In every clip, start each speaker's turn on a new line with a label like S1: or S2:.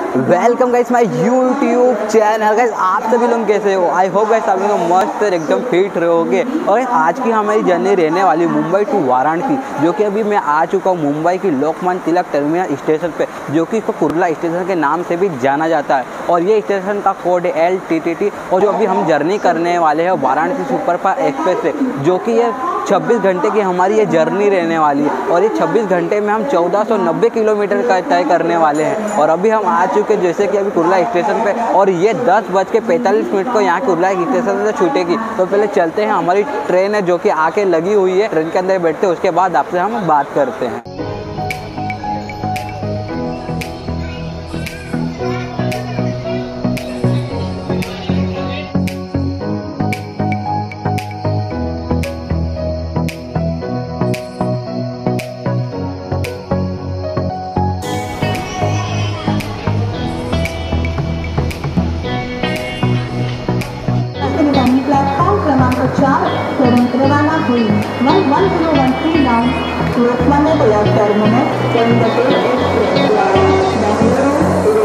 S1: Welcome guys my YouTube channel. Guys आप सभी लोग कैसे हो? आई होप गाइस आप लोग मस्त एकदम फिट रहोगे। और आज की हमारी जर्नी रहने वाली मुंबई टू वाराणसी, जो कि अभी मैं आ चुका हूँ मुंबई की लोकमान्य तिलक टर्मिनल स्टेशन पे, जो कि इसको कुर्ला स्टेशन के नाम से भी जाना जाता है। और ये स्टेशन का कोड है LTTT। और जो अभी हम जर्नी करने वाले हैं वाराणसी सुपरफास्ट एक्सप्रेस से, जो कि ये 26 घंटे की हमारी ये जर्नी रहने वाली है। और ये 26 घंटे में हम 1490 किलोमीटर का तय करने वाले हैं। और अभी हम आ चुके जैसे कि अभी कुर्ला स्टेशन पे, और ये 10:45 को यहाँ कुर्ला स्टेशन से छूटेगी। तो पहले चलते हैं, हमारी ट्रेन है जो कि आके लगी हुई है, ट्रेन के अंदर बैठते हैं, उसके बाद आपसे हम बात करते हैं।
S2: प्लॅटफॉर्म क्रमांक 4 करून रवाना होईल। 1013 down Lokmanya Tilak terminus Coimbatore express Bengaluru.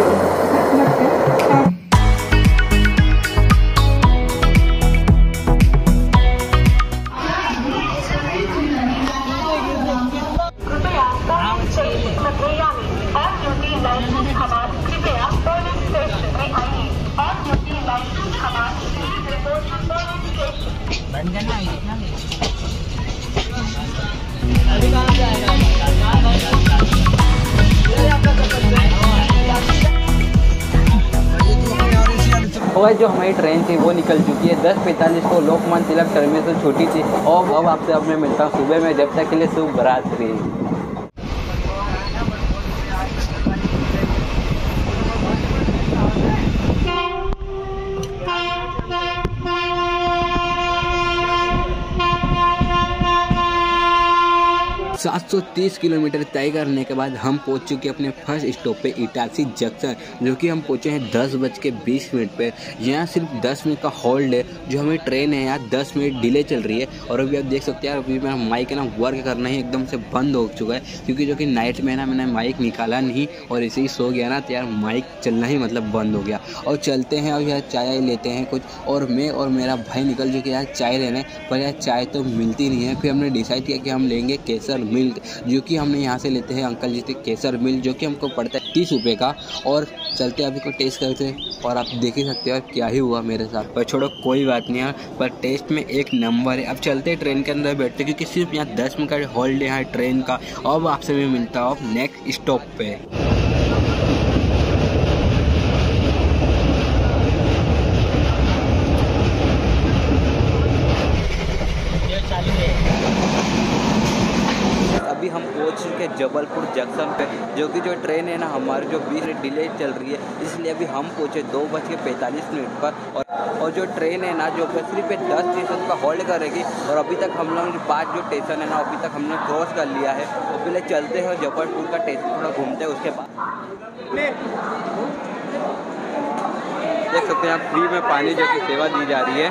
S1: और जो हमारी ट्रेन थी वो निकल चुकी है। 10:45 को लोकमान्य तिलक टर्मिनस से छूटी थी। और अब आपसे अब मैं मिलता हूँ सुबह में, जब तक के लिए शुभ रात्रि। सात 730 किलोमीटर तय करने के बाद हम पहुंच चुके अपने फर्स्ट स्टॉप पे इटारसी जंक्शन, जो कि हम पहुंचे हैं 10:20 पे। यहाँ सिर्फ 10 मिनट का होल्ड है। जो हमें ट्रेन है यहाँ 10 मिनट डिले चल रही है। और अभी आप देख सकते हैं, अभी मेरा माइक है ना वर्क करना ही एकदम से बंद हो चुका है, क्योंकि जो कि नाइट में ना मैंने माइक निकाला नहीं और ऐसे ही सो गया ना, तो यार माइक चलना ही मतलब बंद हो गया। और चलते हैं और यार चाय लेते हैं कुछ, और मैं और मेरा भाई निकल चुके यार चाय लेने, पर यार चाय तो मिलती नहीं है। फिर हमने डिसाइड किया कि हम लेंगे केसर मिल्क, जो कि हमने यहाँ से लेते हैं अंकल जी से केसर मिल्क, जो कि हमको पड़ता है 30 रुपये का। और चलते अभी को टेस्ट करते हैं, और आप देख ही सकते हो क्या ही हुआ मेरे साथ। पर छोड़ो कोई बात नहीं है, पर टेस्ट में एक नंबर है। अब चलते हैं ट्रेन के अंदर बैठते, क्योंकि सिर्फ यहाँ 10 मिनट का होल्ड है ट्रेन का। अब आपसे मैं मिलता हूँ नेक्स्ट स्टॉप पे। अभी हम पहुंच चुके जबलपुर जंक्शन पे, जो कि जो ट्रेन है ना हमारी जो 20 मिनट डिले चल रही है, इसलिए अभी हम पहुंचे 2:45 पर। और जो ट्रेन है ना जो सिर्फ 10 स्टेशन का होल्ड करेगी। और अभी तक हम लोग 5 जो स्टेशन है ना अभी तक हमने क्रॉस कर लिया है। तो पहले चलते हैं जबलपुर का स्टेशन थोड़ा घूमते हैं, उसके बाद देख सकते हैं आप फ्री में पानी जो की सेवा दी जा रही है।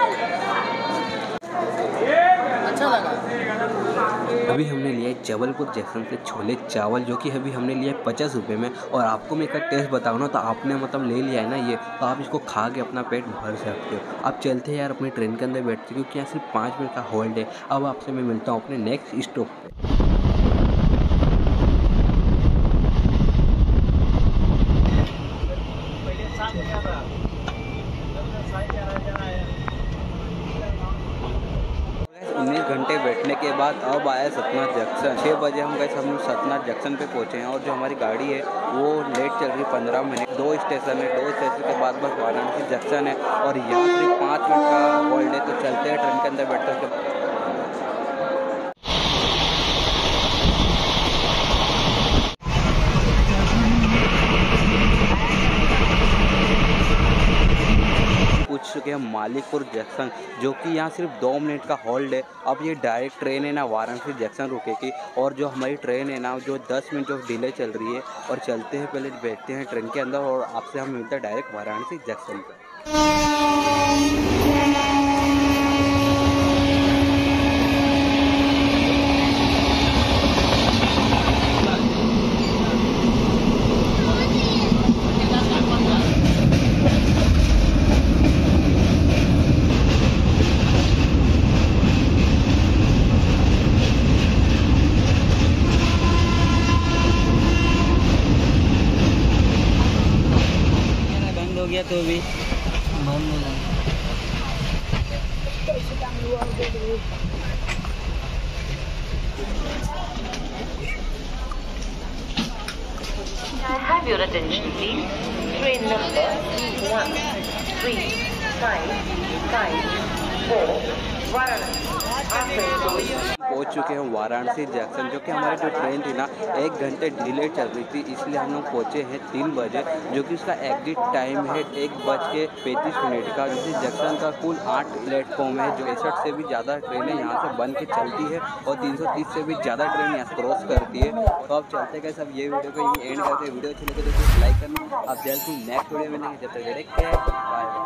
S1: अच्छा लगा। अभी हमने लिया है जबलपुर जंक्शन से छोले चावल, जो कि अभी हमने लिया है 50 रुपये में। और आपको मैं इसका टेस्ट बताऊँ ना, तो आपने मतलब ले लिया है ना ये, तो आप इसको खा के अपना पेट भर सकते हो। अब चलते हैं यार अपनी ट्रेन के अंदर बैठते, क्योंकि यहाँ सिर्फ 5 मिनट का होल्ड है। अब आपसे मैं मिलता हूँ अपने नेक्स्ट स्टॉप पे। घंटे बैठने के बाद अब आया सतना जंक्शन। 6 बजे हम गए, हम सतना जंक्शन पे पहुंचे हैं। और जो हमारी गाड़ी है वो लेट चल रही है 15 मिनट। 2 स्टेशन है, 2 स्टेशन के बाद बस वाराणसी जंक्शन है। और यहाँ सिर्फ 5 मिनट का होल्ड है। तो चलते हैं ट्रेन के अंदर बैठते हैं। पूछ चुके हैं मालिकपुर जंक्शन, जो कि यहाँ सिर्फ 2 मिनट का होल्ड है। अब ये डायरेक्ट ट्रेन है ना वाराणसी जंक्शन रुकेगी। और जो हमारी ट्रेन है ना जो 10 मिनट जो डिले चल रही है। और चलते हैं पहले बैठते हैं ट्रेन के अंदर, और आपसे हम मिलते हैं डायरेक्ट वाराणसी जंक्शन पर। गया तो भी
S3: I have your attention, please. Train number 13554 Varanasi.
S1: पहुंच चुके हैं वाराणसी जंक्शन, जो कि हमारी जो ट्रेन थी ना 1 घंटे डिले चल रही थी, इसलिए हम लोग पहुंचे हैं 3 बजे, जो कि उसका एग्जिट टाइम है 1:35 का। जिस जंक्शन का कुल 8 प्लेटफॉर्म है, जो 61 से भी ज़्यादा ट्रेनें यहाँ से बन के चलती है और 330 से भी ज़्यादा ट्रेन यहाँ से क्रॉस करती है। तो अब चलते गए सब, ये वीडियो को यही एंड करते हैं। वीडियो अच्छी लगे तो लाइक करना। अब जल्द ही नेक्स्ट वीडियो में मिलेंगे, जब तक बाय।